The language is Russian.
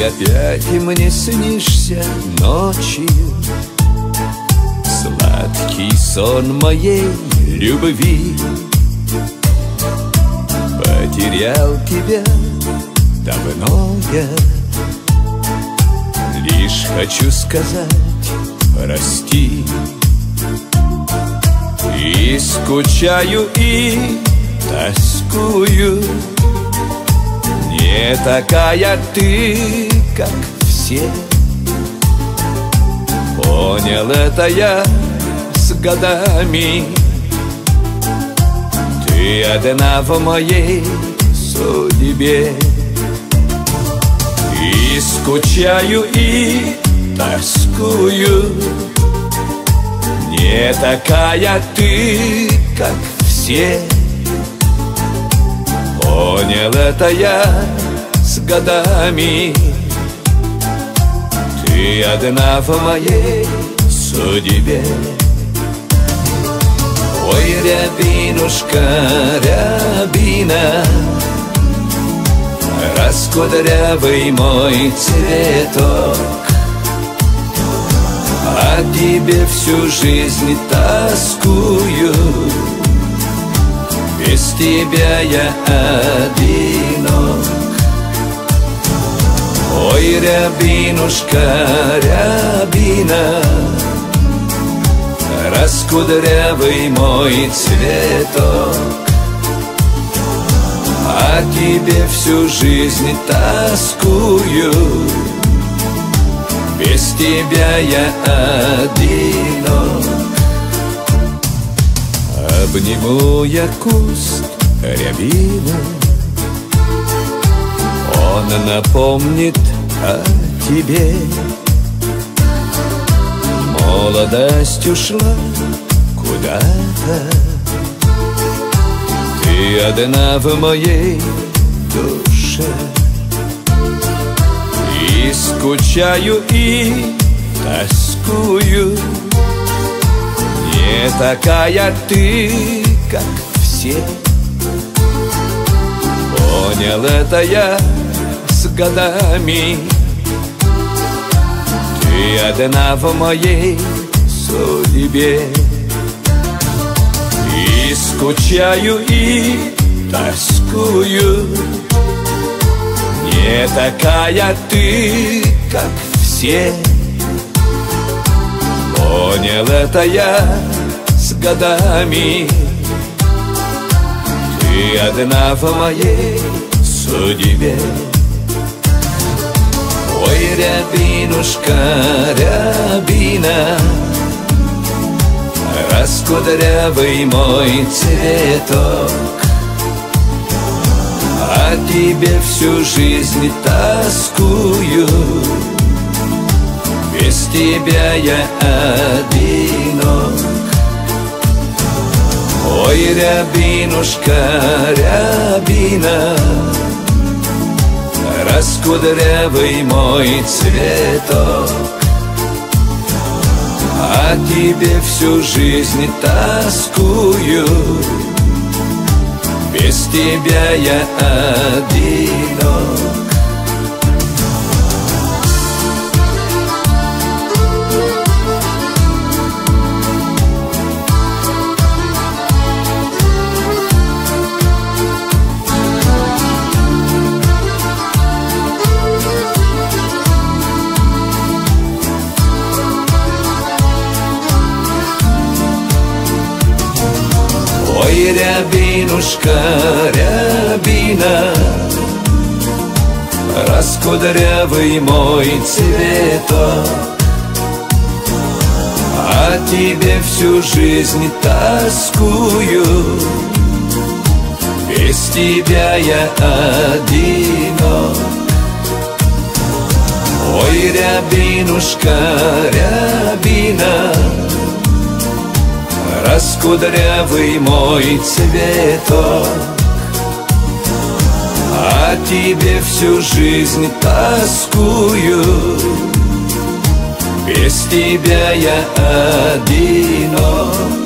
опять мне снишься ночью, сладкий сон моей любви. Потерял тебя давно я, лишь хочу сказать прости. И скучаю, и тоскую, не такая ты, как все. Понял это я с годами, ты одна в моей судьбе. И скучаю, и тоскую, не такая ты, как все. Понял это я с годами, ты одна в моей судьбе. Ой, рябинушка, рябина, раскудрявый мой цветок, о тебе всю жизнь тоскую, без тебя я одинок. Ой, рябинушка, рябина, раскудрявый мой цветок, о тебе всю жизнь тоскую, без тебя я одинок. Обниму я куст рябины, он напомнит о тебе. Молодость ушла куда-то, ты одна в моей душе. И скучаю, и тоскую, не такая ты, как все. Понял это я с годами, ты одна в моей судьбе. И скучаю, и тоскую, не такая ты, как все. Понял это я с годами, ты одна в моей судьбе. Ой, рябинушка, рябина, раскудрявый мой цветок, о тебе всю жизнь тоскую, без тебя я одинок. Ой, рябинушка, рябина, раскудрявый мой цветок, о тебе всю жизнь тоскую, без тебя я одинок. Ой, рябинушка, рябина, раскудрявый мой цветок, о тебе всю жизнь тоскую, без тебя я одинок. Ой, рябинушка, рябина, раскудрявый мой цветок, о тебе всю жизнь тоскую, без тебя я одинок.